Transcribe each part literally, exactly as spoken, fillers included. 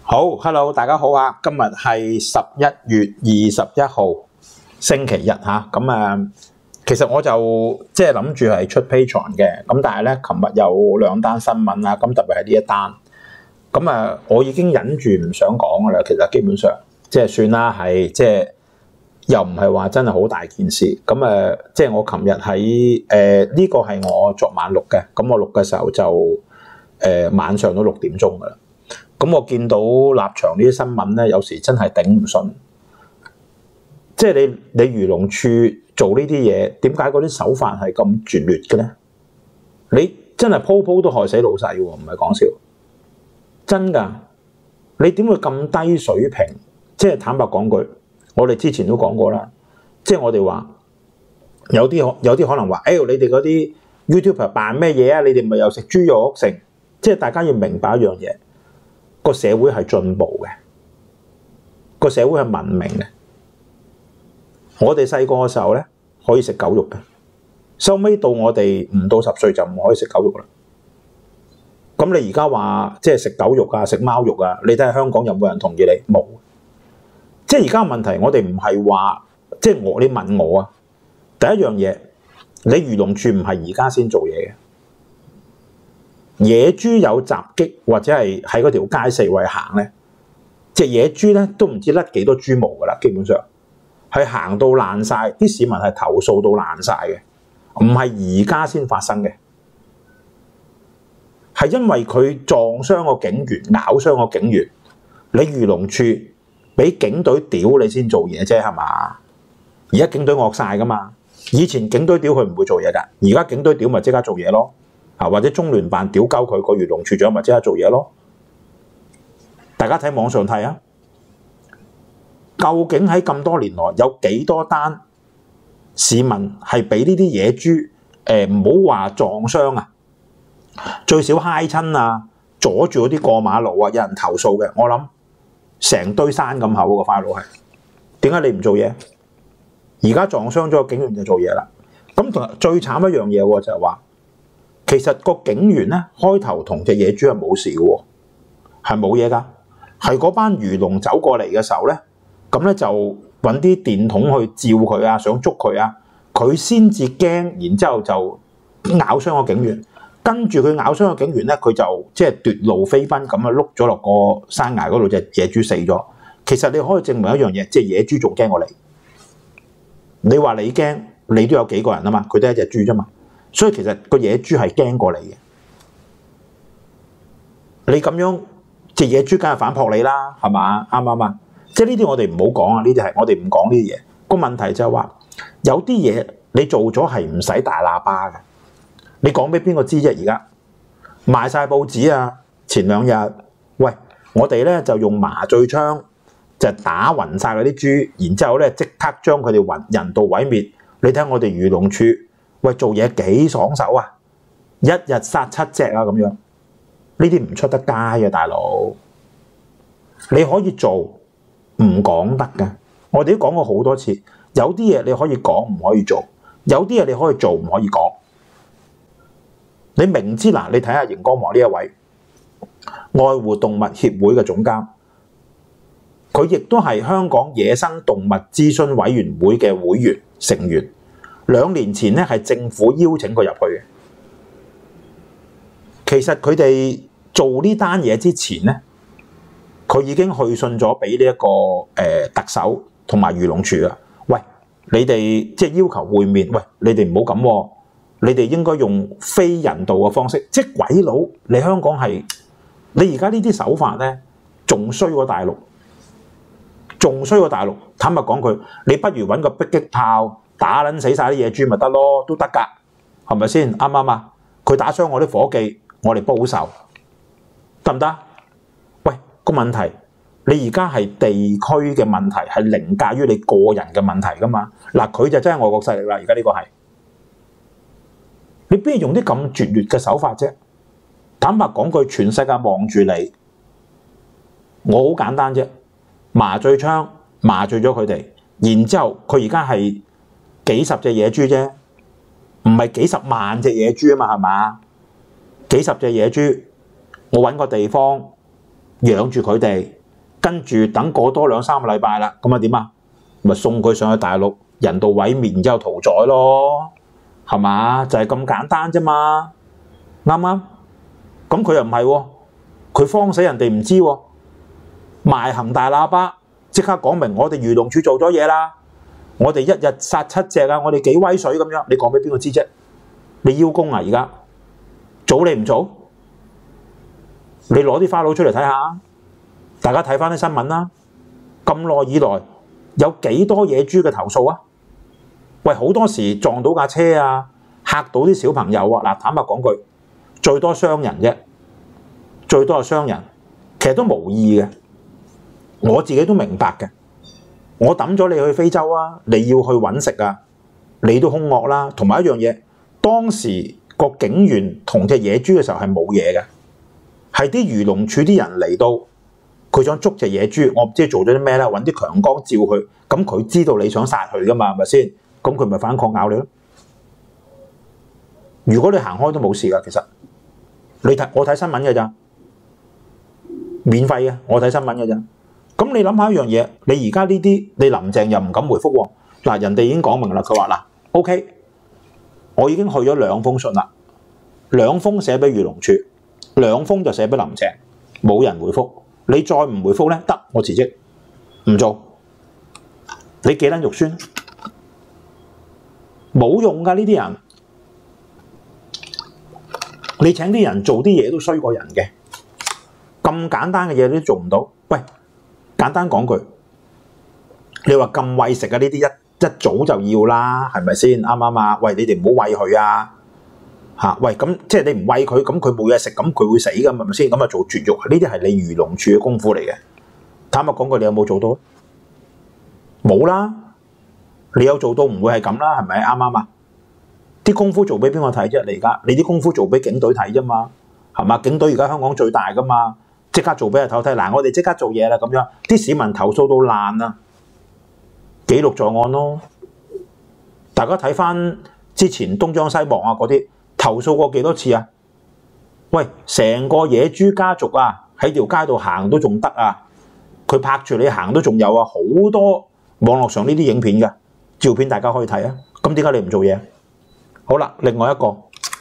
好 ，Hello， 大家好啊！今日係十一月二十一號星期日吓，咁啊，其實我就即係諗住係出 Patreon 嘅，咁但係咧，琴日有兩單新聞啊，咁特別係呢一單，咁啊，我已經忍住唔想講噶啦。其實基本上即係算啦，係即係又唔係話真係好大件事。咁啊，即係我琴日喺誒呢個係我昨晚錄嘅，咁我錄嘅時候就誒、呃、晚上都六點鐘噶啦。咁我見到立場呢啲新聞咧，有時真係頂唔順。即係你你漁農處做呢啲嘢，點解嗰啲手法係咁拙劣嘅咧？你真係鋪鋪都害死老細喎，唔係講笑。真㗎，你點會咁低水平？即係坦白講句，我哋之前都講過啦。即係我哋話有啲有啲可能話，誒、哎、你哋嗰啲 YouTuber 扮咩嘢啊？你哋咪又食豬肉食？即係大家要明白一樣嘢。個社會係進步嘅，個社會係文明嘅。我哋細個嘅時候咧，可以食狗肉嘅，收尾到我哋唔到十歲就唔可以食狗肉啦。咁你而家話即係食狗肉啊，食貓肉啊，你睇下香港有冇人同意你？冇。即係而家問題，我哋唔係話即係我你問我啊，第一樣嘢，你漁農處唔係而家先做嘢嘅。野豬有襲擊或者係喺嗰條街四圍行咧，隻野豬咧都唔知甩幾多豬毛噶啦，基本上係行到爛晒，啲市民係投訴到爛晒嘅，唔係而家先發生嘅，係因為佢撞傷個警員，咬傷個警員，你漁農處俾警隊屌你先做嘢啫，係嘛？而家警隊惡晒噶嘛，以前警隊屌佢唔會做嘢噶，而家警隊屌咪即刻做嘢咯。啊，或者中聯辦屌鳩佢，個漁農處長咪即刻做嘢咯。大家睇網上睇啊，究竟喺咁多年來有幾多單市民係俾呢啲野豬誒唔好話撞傷啊，最少揩親啊，阻住嗰啲過馬路啊，有人投訴嘅。我諗成堆山咁厚個塊路係，點解你唔做嘢？而家撞傷咗個警員就做嘢啦。咁同最慘一樣嘢喎，就係話。其實個警員咧開頭同隻野豬係冇事嘅喎，係冇嘢㗎。係嗰班漁農走過嚟嘅時候咧，咁咧就揾啲電筒去照佢啊，想捉佢啊，佢先至驚，然之後就咬傷個警員。跟住佢咬傷個警員咧，佢就即係奪路飛奔咁啊，碌咗落個山崖嗰度，隻野豬死咗。其實你可以證明一樣嘢，即係野豬仲驚過你。你話你驚，你都有幾個人啊嘛，佢都係一隻豬啫嘛。所以其實個野豬係驚過你嘅，你咁樣隻野豬梗係反撲你啦，係嘛？啱唔啱啊？即係呢啲我哋唔好講啊，呢啲係我哋唔講呢啲嘢。個問題就係話有啲嘢你做咗係唔使大喇叭嘅，你講俾邊個知啫？而家賣晒報紙啊！前兩日喂，我哋咧就用麻醉槍就打暈晒嗰啲豬，然之後咧即刻將佢哋暈人道毀滅。你睇我哋漁農處。喂，做嘢幾爽手啊！一日殺七隻啊，咁樣呢啲唔出得街嘅，大佬。你可以做，唔講得㗎。我哋都講過好多次，有啲嘢你可以講，唔可以做；有啲嘢你可以做，唔可以講。你明知嗱，你睇下熒光幕呢一位愛護動物協會嘅總監，佢亦都係香港野生動物諮詢委員會嘅會員成員。兩年前咧係政府邀請佢入去嘅。其實佢哋做呢單嘢之前咧，佢已經去信咗俾呢一個誒、呃、特首同埋漁農處啊。喂，你哋即係要求會面，喂，你哋唔好咁喎，你哋應該用非人道嘅方式。即係鬼佬，你香港係你而家呢啲手法咧，仲衰過大陸，仲衰過大陸。坦白講句，你不如揾個迫擊炮。打撚死晒啲野豬咪得咯，都得㗎，係咪先？啱唔啱啊？佢打傷我啲伙計，我哋報仇，得唔得？喂，個問題，你而家係地區嘅問題，係凌駕於你個人嘅問題㗎嘛？嗱，佢就真係外國勢力啦，而家呢個係，你邊用啲咁拙劣嘅手法啫？坦白講句，全世界望住你，我好簡單啫，麻醉槍麻醉咗佢哋，然之後佢而家係。幾十隻野豬啫，唔係幾十萬隻野豬啊嘛，係嘛？幾十隻野豬，我揾個地方養住佢哋， 跟住等過多兩三個禮拜啦，咁啊點啊？咪送佢上去大陸人道毀滅，然之後屠宰咯，係嘛？就係咁簡單啫嘛，啱唔啱？咁佢又唔係喎，佢慌死人哋唔知喎，賣行大喇叭，即刻講明我哋漁農署做咗嘢啦，我哋一日殺七隻啊，我哋幾威水咁樣，你講俾邊個知啫？你邀功啊而家？早你唔早？你攞啲花佬出嚟睇下，大家睇翻啲新聞啦。咁耐以來有幾多野豬嘅投訴啊？喂，好多時撞到架車啊，嚇到啲小朋友啊。嗱，坦白講句，最多傷人啫，最多係傷人，其實都無意嘅。我自己都明白嘅。我抌咗你去非洲啊，你要去揾食啊，你都兇惡啦。同埋一樣嘢，當時個警員同隻野豬嘅時候係冇嘢嘅。係啲漁農署啲人嚟到，佢想捉隻野豬，我唔知做咗啲咩啦，揾啲強光照佢，咁佢知道你想殺佢噶嘛，係咪先？咁佢咪反抗咬你咯。如果你行開都冇事噶，其實你睇我睇新聞嘅咋，免費嘅，我睇新聞嘅咋。咁你諗下一樣嘢，你而家呢啲你林鄭又唔敢回覆喎。嗱，人哋已經講明啦，佢話嗱 ，OK， 我已經去咗兩封信啦，兩封寫俾漁農署。兩封就寫俾林鄭，冇人回覆。你再唔回覆咧，得我辭職，唔做。你幾撚肉酸？冇用㗎呢啲人。你請啲人做啲嘢都衰過人嘅，咁簡單嘅嘢都做唔到。喂，簡單講句，你話咁餵食啊？呢啲一一早就要啦，係咪先？啱唔啱啊？喂，你哋唔好餵佢啊！嚇！喂，咁即係你唔餵佢，咁佢冇嘢食，咁佢會死㗎嘛？係咪先？咁啊做絕育，呢啲係你漁農署嘅功夫嚟嘅。坦白講句，你有冇做到？冇啦！你有做到唔會係咁啦，係咪？啱唔啱啊？啲功夫做俾邊個睇啫？你而家你啲功夫做俾警隊睇啫嘛，係嘛？警隊而家香港最大㗎嘛，即刻做俾人頭睇。嗱，我哋即刻做嘢啦，咁樣啲市民投訴到爛啊，記錄在案咯。大家睇翻之前東張西望啊嗰啲。投訴過幾多次啊？喂，成個野豬家族啊，喺條街度行都仲得啊！佢拍住你行都仲有啊，好多網絡上呢啲影片嘅照片，大家可以睇啊。咁點解你唔做嘢？好啦，另外一個，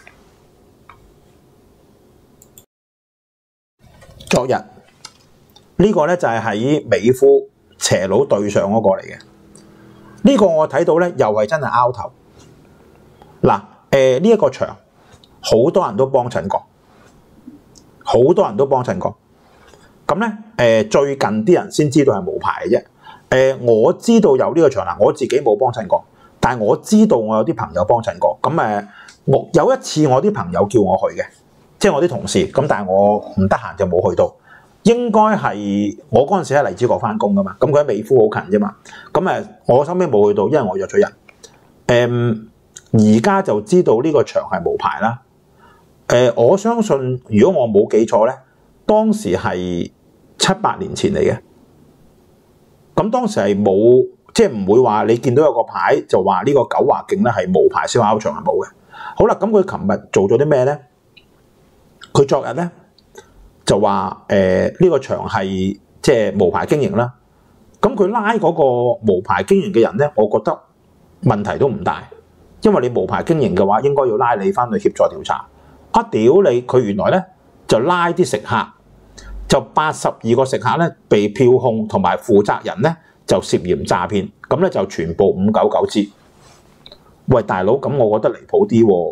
昨日呢個咧就係喺美孚斜佬對上嗰個嚟嘅。呢個我睇到咧，又係真係拗頭。嗱，誒呢一個場。好多人都幫襯過，好多人都幫襯過。咁咧，誒最近啲人先知道係無牌嘅啫。誒我知道有呢個場啦，我自己冇幫襯過，但係我知道我有啲朋友幫襯過。咁誒，我有一次我啲朋友叫我去嘅，即係我啲同事。咁但係我唔得閒就冇去到。應該係我嗰陣時喺荔枝角翻工噶嘛，咁佢喺美孚好近啫嘛。咁誒，我收尾冇去到，因為我約咗人。誒而家就知道呢個場係無牌啦。誒、呃，我相信如果我冇記錯咧，當時係七八年前嚟嘅。咁當時係冇，即係唔會話你見到有個牌就話呢個九華徑咧係無牌燒烤場係冇嘅。好啦，咁佢琴日做咗啲咩咧？佢昨日咧就話誒呢個場係即係無牌經營啦。咁佢拉嗰個無牌經營嘅人咧，我覺得問題都唔大，因為你無牌經營嘅話，應該要拉你翻去協助調查。啊屌你！佢原來咧就拉啲食客，就八十二個食客咧被票控，同埋負責人咧就涉嫌詐騙，咁咧就全部五九九支。喂，大佬，咁我覺得離譜啲喎，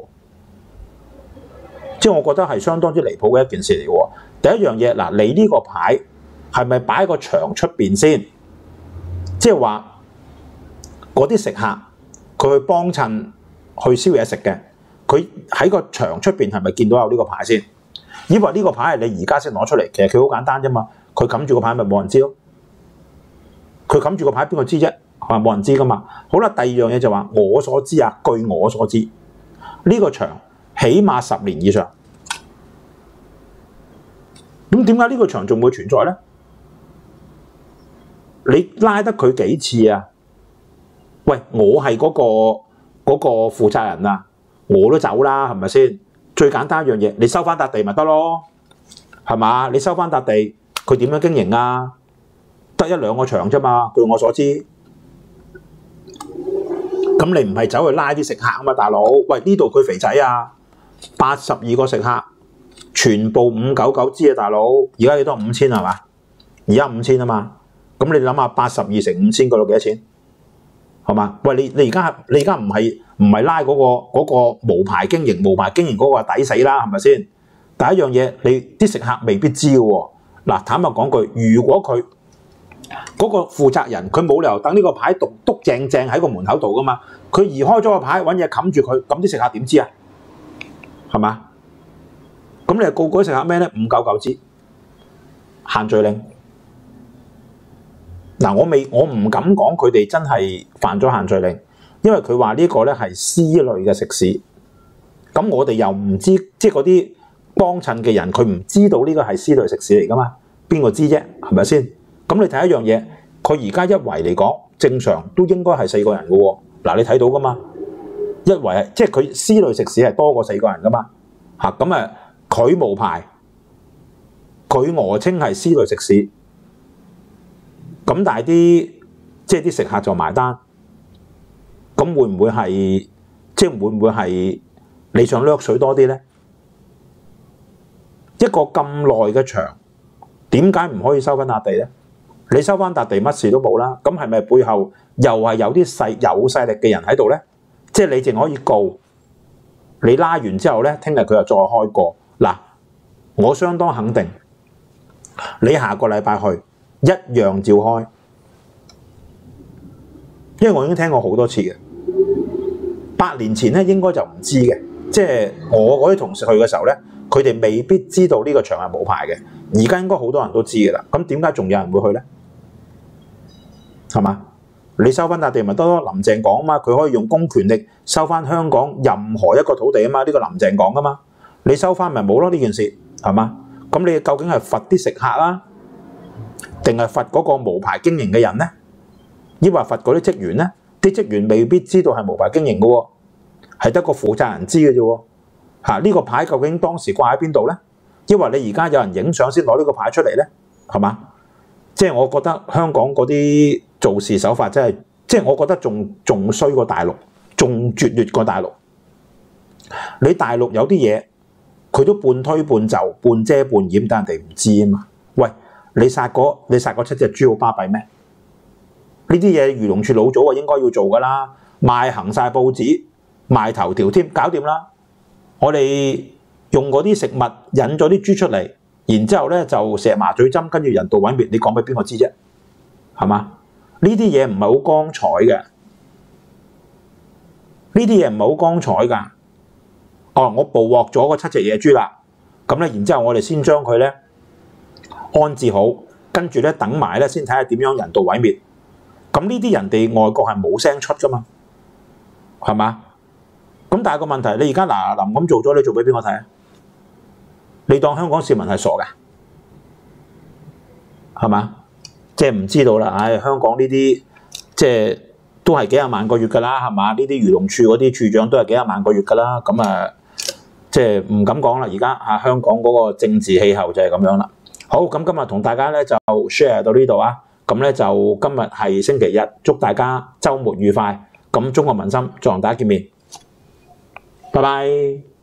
即係我覺得係相當之離譜嘅一件事嚟喎。第一樣嘢嗱，你呢個牌係咪擺喺個場出邊先？即係話嗰啲食客佢去幫襯去燒嘢食嘅。佢喺個場出邊係咪見到有呢個牌先？以為呢個牌係你而家先攞出嚟，其實佢好簡單啫嘛。佢冚住個牌咪冇人知咯。佢冚住個牌邊個知啫？係冇人知噶嘛。好啦，第二樣嘢就話我所知啊，據我所知，呢個場起碼十年以上。咁點解呢個場仲會存在咧？你拉得佢幾次啊？喂，我係嗰個嗰個負責人啊！我都走啦，係咪先？最簡單一樣嘢，你收翻笪地咪得咯，係嘛？你收翻笪地，佢點樣經營啊？ 得一兩個場啫嘛，據我所知。咁你唔係走去拉啲食客啊嘛，大佬。喂，呢度佢肥仔啊，八十二個食客，全部五九九支啊，大佬。而家幾多？五千係嘛？而家五千啊嘛。咁你諗下，八十二乘五千嗰度幾多錢？係嘛？喂，你你而家你而家唔係唔係拉嗰、嗰個嗰、嗰個無牌經營，無牌經營嗰個抵死啦，係咪先？第一樣嘢，你啲食客未必知嘅喎。嗱，坦白講句，如果佢嗰個負責人佢冇理由等呢個牌篤篤正正喺個門口度噶嘛，佢移開咗個牌揾嘢冚住佢，咁啲食客點知啊？係嘛？咁你係告嗰啲食客咩咧？五九九支限聚令。嗱，我未我唔敢講佢哋真係犯咗限聚令，因為佢話呢個咧係 C 類嘅食肆，咁我哋又唔知，即係嗰啲幫襯嘅人佢唔知道呢個係 C 類食肆嚟噶嘛？邊個知啫？係咪先？咁你睇一樣嘢，佢而家一圍嚟講，正常都應該係四個人嘅喎。嗱，你睇到噶嘛？一圍即係佢 C 類食肆係多過四個人噶嘛？嚇咁啊，佢無牌，佢訛稱係 C 類食肆，咁但係啲即係啲食客就埋單，咁會唔會係即係會唔會係你想掠水多啲咧？一個咁耐嘅場，點解唔可以收翻笪地咧？你收翻笪地乜事都冇啦，咁係咪背後又係有啲勢有勢力嘅人喺度咧？即係你淨可以告，你拉完之後咧，聽日佢又再開過。嗱，我相當肯定，你下個禮拜去一樣照開，因為我已經聽過好多次嘅。八年前咧應該就唔知嘅，即係我嗰啲同事去嘅時候咧，佢哋未必知道呢個場係冇牌嘅。而家應該好多人都知嘅啦，咁點解仲有人會去咧？係嘛？你收翻笪地咪得咯？林鄭講啊嘛，佢可以用公權力收翻香港任何一個土地啊嘛，呢個林鄭講噶嘛。你收翻咪冇咯呢件事，係嘛？咁你究竟係罰啲食客啊，定係罰嗰個無牌經營嘅人咧？抑或罰嗰啲職員咧？啲職員未必知道係無牌經營嘅喎，係得個負責人知嘅啫喎。嚇，呢個牌究竟當時掛喺邊度咧？因為你而家有人影相先攞呢個牌出嚟咧，係嘛？即係我覺得香港嗰啲做事手法真係，即係我覺得仲仲衰過大陸，仲拙劣過大陸。你大陸有啲嘢，佢都半推半就、半遮半掩，但人哋唔知啊嘛。喂，你殺嗰你殺嗰七隻豬好巴閉咩？呢啲嘢漁農署老早啊應該要做噶啦，賣行晒報紙，賣頭條添，搞掂啦。我哋用嗰啲食物引咗啲豬出嚟，然之後咧就射麻醉針，跟住人道毀滅，你講俾邊個知啫？係嘛？呢啲嘢唔係好光彩嘅，呢啲嘢唔係好光彩㗎。哦，我捕獲咗嗰七隻野豬啦，咁咧然之後我哋先將佢咧安置好，跟住咧等埋咧先睇下點樣人道毀滅。咁呢啲人哋外國係冇聲出㗎嘛，係嘛？咁但係個問題，你而家嗱嗱臨咁做咗，你做俾邊個睇啊？你當香港市民係傻㗎，係嘛？即係唔知道啦。唉，香港呢啲即係都係幾廿萬個月㗎啦，係嘛？呢啲漁農署嗰啲處長都係幾廿萬個月㗎啦。咁啊，即係唔敢講啦。而家啊，香港嗰個政治氣候就係咁樣啦。好，咁今日同大家咧就 share 到呢度啊。咁咧就今日係星期日，祝大家週末愉快。咁中國民心再同大家見面，拜拜。